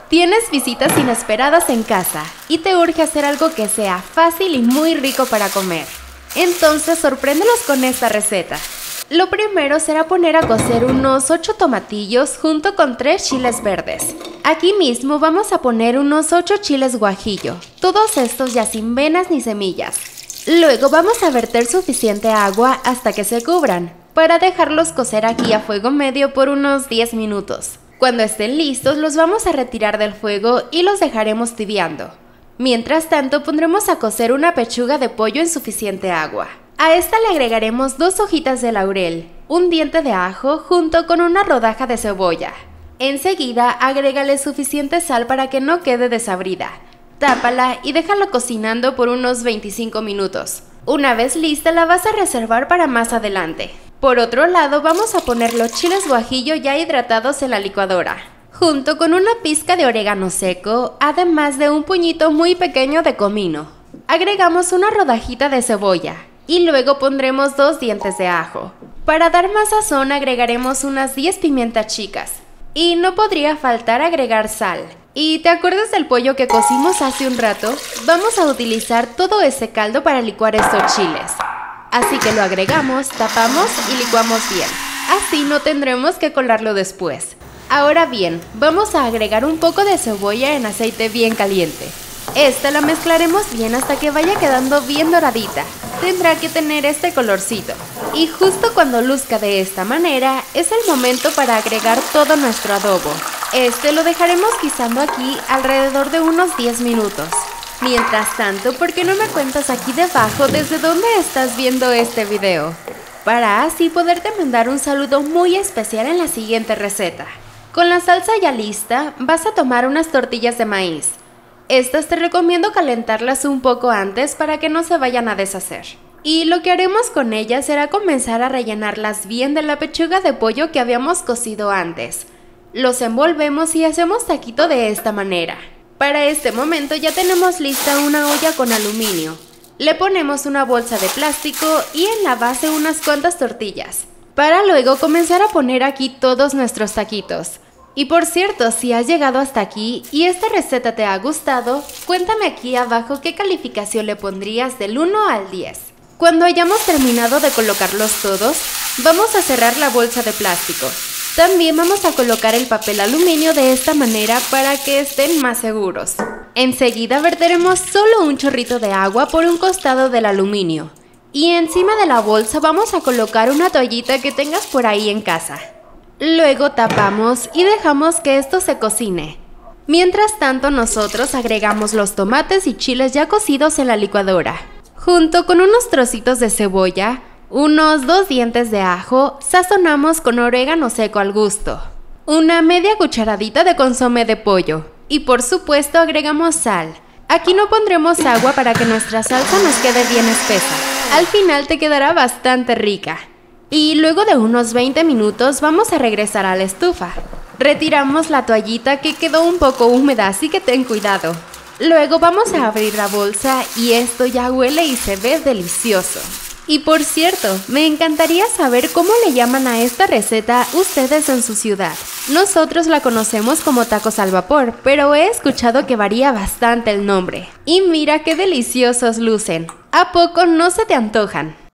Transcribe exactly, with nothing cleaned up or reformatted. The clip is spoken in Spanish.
Tienes visitas inesperadas en casa y te urge hacer algo que sea fácil y muy rico para comer. Entonces sorpréndelos con esta receta. Lo primero será poner a cocer unos ocho tomatillos junto con tres chiles verdes. Aquí mismo vamos a poner unos ocho chiles guajillo, todos estos ya sin venas ni semillas. Luego vamos a verter suficiente agua hasta que se cubran, para dejarlos cocer aquí a fuego medio por unos diez minutos. Cuando estén listos los vamos a retirar del fuego y los dejaremos tibiando. Mientras tanto pondremos a cocer una pechuga de pollo en suficiente agua. A esta le agregaremos dos hojitas de laurel, un diente de ajo junto con una rodaja de cebolla. Enseguida agrégale suficiente sal para que no quede desabrida. Tápala y déjala cocinando por unos veinticinco minutos. Una vez lista la vas a reservar para más adelante. Por otro lado vamos a poner los chiles guajillo ya hidratados en la licuadora, junto con una pizca de orégano seco, además de un puñito muy pequeño de comino. Agregamos una rodajita de cebolla y luego pondremos dos dientes de ajo. Para dar más sazón agregaremos unas diez pimientas chicas. Y no podría faltar agregar sal. ¿Y te acuerdas del pollo que cocimos hace un rato? Vamos a utilizar todo ese caldo para licuar estos chiles. Así que lo agregamos, tapamos y licuamos bien. Así no tendremos que colarlo después. Ahora bien, vamos a agregar un poco de cebolla en aceite bien caliente. Esta la mezclaremos bien hasta que vaya quedando bien doradita. Tendrá que tener este colorcito. Y justo cuando luzca de esta manera, es el momento para agregar todo nuestro adobo. Este lo dejaremos guisando aquí alrededor de unos diez minutos. Mientras tanto, ¿por qué no me cuentas aquí debajo desde dónde estás viendo este video? Para así poderte mandar un saludo muy especial en la siguiente receta. Con la salsa ya lista, vas a tomar unas tortillas de maíz. Estas te recomiendo calentarlas un poco antes para que no se vayan a deshacer. Y lo que haremos con ellas será comenzar a rellenarlas bien de la pechuga de pollo que habíamos cocido antes. Los envolvemos y hacemos taquito de esta manera. Para este momento ya tenemos lista una olla con aluminio. Le ponemos una bolsa de plástico y en la base unas cuantas tortillas, para luego comenzar a poner aquí todos nuestros taquitos. Y por cierto, si has llegado hasta aquí y esta receta te ha gustado, cuéntame aquí abajo qué calificación le pondrías del uno al diez. Cuando hayamos terminado de colocarlos todos, vamos a cerrar la bolsa de plástico. También vamos a colocar el papel aluminio de esta manera para que estén más seguros. Enseguida verteremos solo un chorrito de agua por un costado del aluminio. Y encima de la bolsa vamos a colocar una toallita que tengas por ahí en casa. Luego tapamos y dejamos que esto se cocine. Mientras tanto nosotros agregamos los tomates y chiles ya cocidos en la licuadora, junto con unos trocitos de cebolla, unos dos dientes de ajo, sazonamos con orégano seco al gusto, una media cucharadita de consomé de pollo y por supuesto agregamos sal. Aquí no pondremos agua para que nuestra salsa nos quede bien espesa. Al final te quedará bastante rica. Y luego de unos veinte minutos vamos a regresar a la estufa. Retiramos la toallita que quedó un poco húmeda, así que ten cuidado. Luego vamos a abrir la bolsa y esto ya huele y se ve delicioso. Y por cierto, me encantaría saber cómo le llaman a esta receta ustedes en su ciudad. Nosotros la conocemos como tacos al vapor, pero he escuchado que varía bastante el nombre. Y mira qué deliciosos lucen. ¿A poco no se te antojan?